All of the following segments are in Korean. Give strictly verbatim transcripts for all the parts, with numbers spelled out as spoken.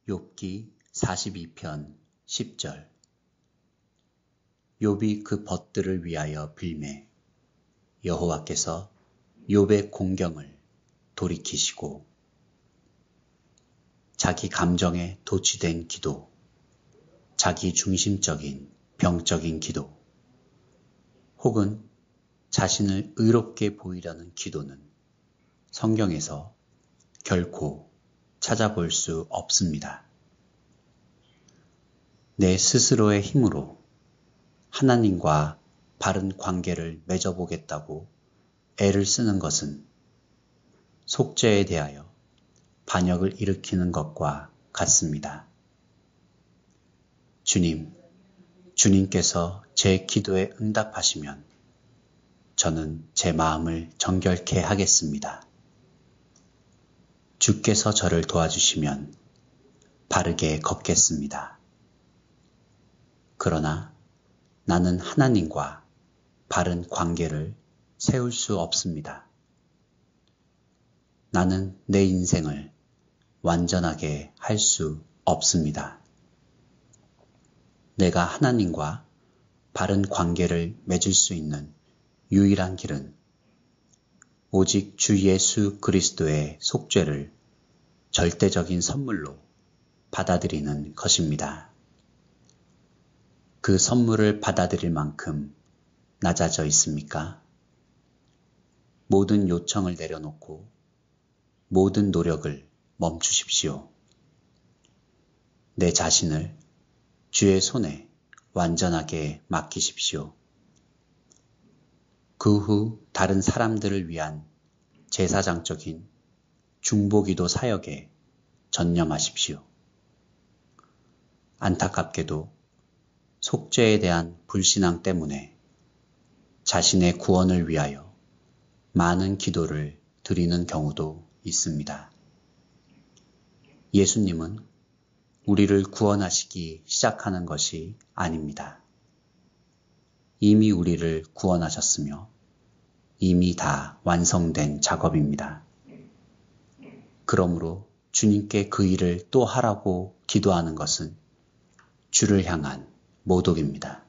욥기 사십이 편 십 절. 욥이 그 벗들을 위하여 빌매 여호와께서 욥의 공경을 돌이키시고. 자기 감정에 도취된 기도, 자기 중심적인 병적인 기도, 혹은 자신을 의롭게 보이려는 기도는 성경에서 결코 찾아볼 수 없습니다. 내 스스로의 힘으로 하나님과 바른 관계를 맺어보겠다고 애를 쓰는 것은 속죄에 대하여 반역을 일으키는 것과 같습니다. 주님, 주님께서 제 기도에 응답하시면 저는 제 마음을 정결케 하겠습니다. 주께서 저를 도와주시면 바르게 걷겠습니다. 그러나 나는 하나님과 바른 관계를 세울 수 없습니다. 나는 내 인생을 완전하게 할 수 없습니다. 내가 하나님과 바른 관계를 맺을 수 있는 유일한 길은 오직 주 예수 그리스도의 속죄를 절대적인 선물로 받아들이는 것입니다. 그 선물을 받아들일 만큼 낮아져 있습니까? 모든 요청을 내려놓고 모든 노력을 멈추십시오. 내 자신을 주의 손에 완전하게 맡기십시오. 그 후 다른 사람들을 위한 제사장적인 중보기도 사역에 전념하십시오. 안타깝게도 속죄에 대한 불신앙 때문에 자신의 구원을 위하여 많은 기도를 드리는 경우도 있습니다. 예수님은 우리를 구원하시기 시작하는 것이 아닙니다. 이미 우리를 구원하셨으며 이미 다 완성된 작업입니다. 그러므로 주님께 그 일을 또 하라고 기도하는 것은 주를 향한 모독입니다.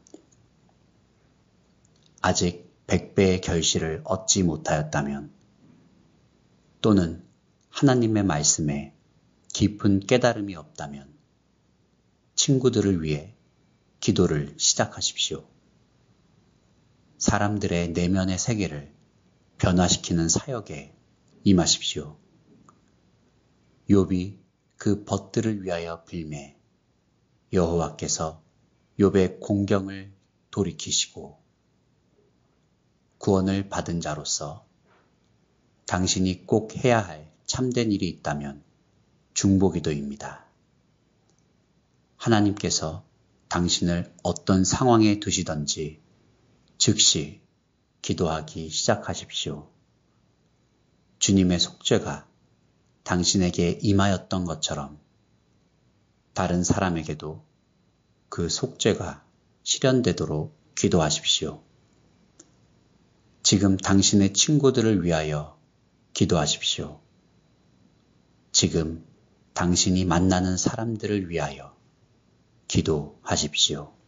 아직 백배의 결실을 얻지 못하였다면, 또는 하나님의 말씀에 깊은 깨달음이 없다면 친구들을 위해 기도를 시작하십시오. 사람들의 내면의 세계를 변화시키는 사역에 임하십시오. 욥이 그 벗들을 위하여 빌매 여호와께서 욥의 공경을 돌이키시고. 구원을 받은 자로서 당신이 꼭 해야 할 참된 일이 있다면 중보기도입니다. 하나님께서 당신을 어떤 상황에 두시던지 즉시 기도하기 시작하십시오. 주님의 속죄가 당신에게 임하였던 것처럼 다른 사람에게도 그 속죄가 실현되도록 기도하십시오. 지금 당신의 친구들을 위하여 기도하십시오. 지금 당신이 만나는 사람들을 위하여 기도하십시오.